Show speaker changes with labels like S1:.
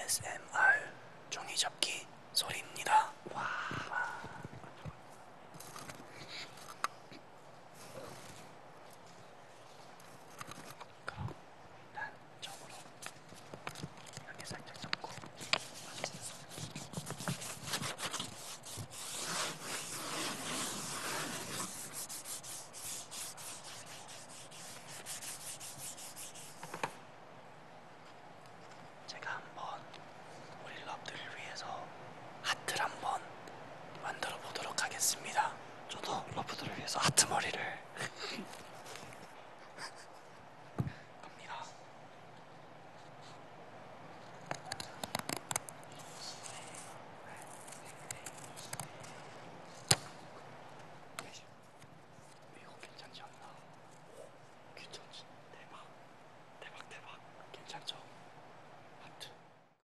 S1: ASMR 종이접기 소리입니다. 와. 그럼 일단 점으로 이렇게 살짝 접고 제가 한번 우리 러브들을 위해서 하트를 한번 만들어 보도록 하겠습니다. 저도 러브들을 위해서 하트 머리를